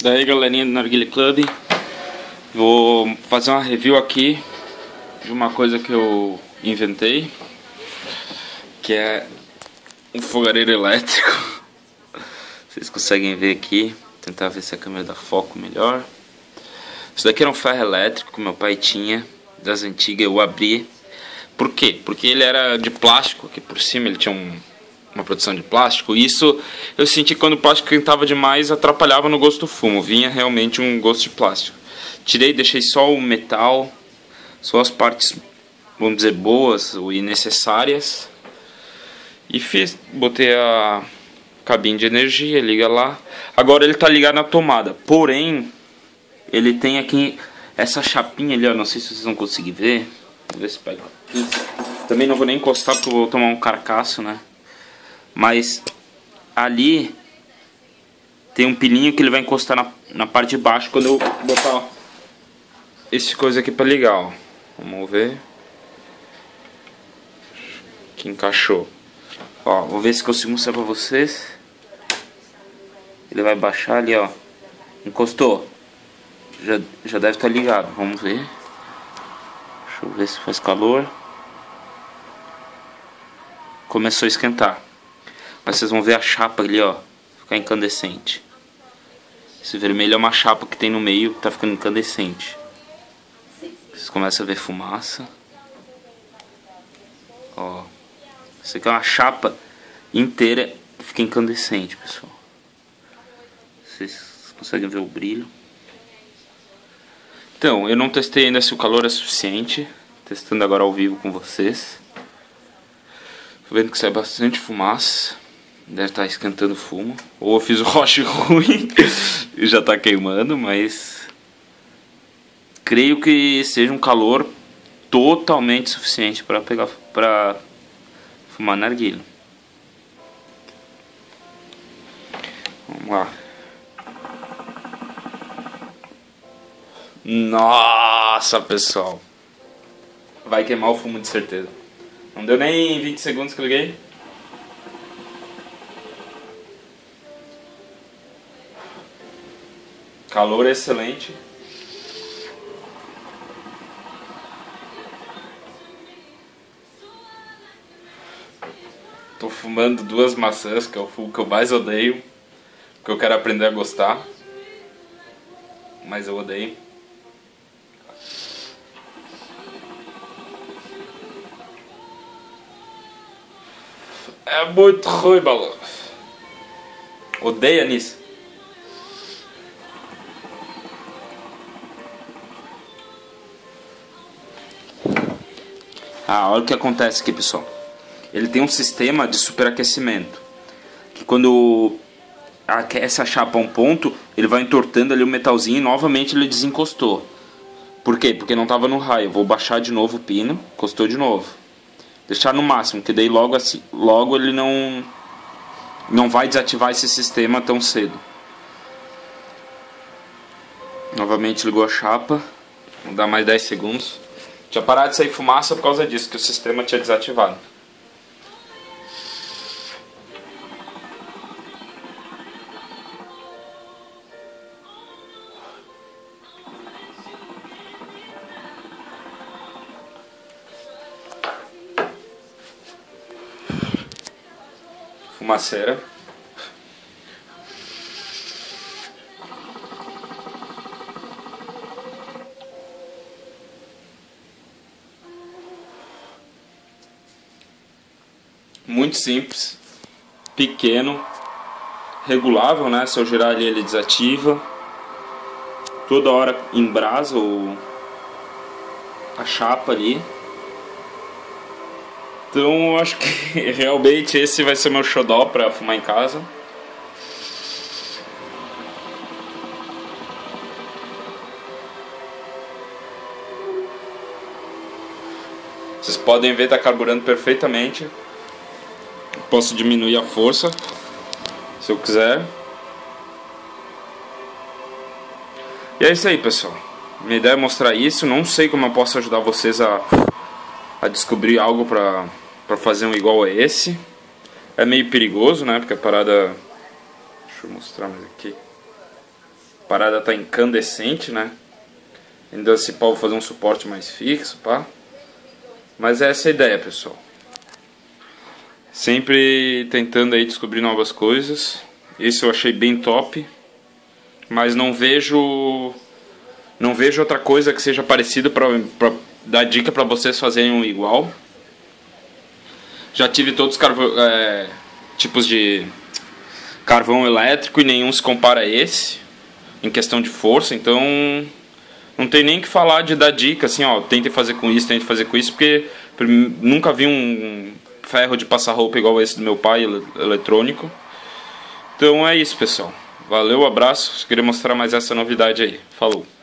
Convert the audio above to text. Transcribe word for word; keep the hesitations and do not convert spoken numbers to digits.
Daí, galerinha do Narguilé Club, vou fazer uma review aqui de uma coisa que eu inventei, que é um fogareiro elétrico. Vocês conseguem ver aqui, tentar ver se a câmera dá foco melhor. Isso daqui era um ferro elétrico que meu pai tinha, das antigas. Eu abri. Por quê? Porque ele era de plástico, aqui por cima ele tinha um, uma produção de plástico. E isso eu senti que quando o plástico esquentava demais atrapalhava no gosto do fumo. Vinha realmente um gosto de plástico. Tirei, deixei só o metal, só as partes, vamos dizer, boas e necessárias. E fiz, botei a cabine de energia, liga lá. Agora ele está ligado na tomada, porém ele tem aqui essa chapinha ali, ó, não sei se vocês vão conseguir ver. Vou ver se pega. Também não vou nem encostar porque eu vou tomar um carcaço, né? Mas ali tem um pininho que ele vai encostar na, na parte de baixo quando eu botar, ó, esse coisa aqui para ligar, ó. Vamos ver. Que encaixou. Ó, vou ver se consigo mostrar pra vocês. Ele vai baixar ali, ó. Encostou. Já, já deve estar ligado. Vamos ver. Deixa eu ver se faz calor. Começou a esquentar. Mas vocês vão ver a chapa ali, ó, ficar incandescente. Esse vermelho é uma chapa que tem no meio que tá ficando incandescente. Vocês começam a ver fumaça. Ó. Isso aqui é uma chapa inteira que fica incandescente, pessoal. Vocês conseguem ver o brilho. Então, eu não testei ainda se o calor é suficiente. Testando agora ao vivo com vocês. Tô vendo que sai bastante fumaça. Deve estar esquentando fumo. Ou eu fiz o roche ruim e já está queimando, mas creio que seja um calor totalmente suficiente para pegar, para fumar narguilé. Vamos lá. Nossa, pessoal, vai queimar o fumo de certeza. Não deu nem vinte segundos que eu liguei. Calor excelente. Tô fumando duas maçãs, que é o fumo que eu mais odeio, que eu quero aprender a gostar, mas eu odeio. É muito ruim, balão. Odeia nisso. Ah, olha o que acontece aqui, pessoal. Ele tem um sistema de superaquecimento, que quando aquece a chapa a um ponto, ele vai entortando ali o metalzinho e novamente ele desencostou. Por quê? Porque não estava no raio. Eu vou baixar de novo o pino, encostou de novo. Deixar no máximo, que daí logo, assim, logo ele não, não vai desativar esse sistema tão cedo. Novamente ligou a chapa. Vou dar mais dez segundos. Tinha parado de sair fumaça por causa disso, que o sistema tinha desativado. Fumaceira. Muito simples, pequeno, regulável, né? Se eu girar ali ele desativa. Toda hora embrasa o a chapa ali. Então eu acho que realmente esse vai ser meu xodó para fumar em casa. Vocês podem ver, tá carburando perfeitamente. Posso diminuir a força se eu quiser. E é isso aí, pessoal. Minha ideia é mostrar isso. Não sei como eu posso ajudar vocês a, a descobrir algo pra, pra fazer um igual a esse. É meio perigoso, né? Porque a parada... Deixa eu mostrar mais aqui. A parada tá incandescente, né? Ainda se pode fazer um suporte mais fixo, pá. Mas é essa a ideia, pessoal. Sempre tentando aí descobrir novas coisas. Esse eu achei bem top. Mas não vejo... Não vejo outra coisa que seja parecida pra, pra dar dica pra vocês fazerem um igual. Já tive todos os carvão, é, tipos de carvão elétrico e nenhum se compara a esse. Em questão de força, então... Não tem nem que falar de dar dica, assim, ó, tente fazer com isso, tente fazer com isso, porque nunca vi um ferro de passar roupa igual esse do meu pai, eletrônico. Então é isso, pessoal. Valeu, abraço. Queria mostrar mais essa novidade aí. Falou.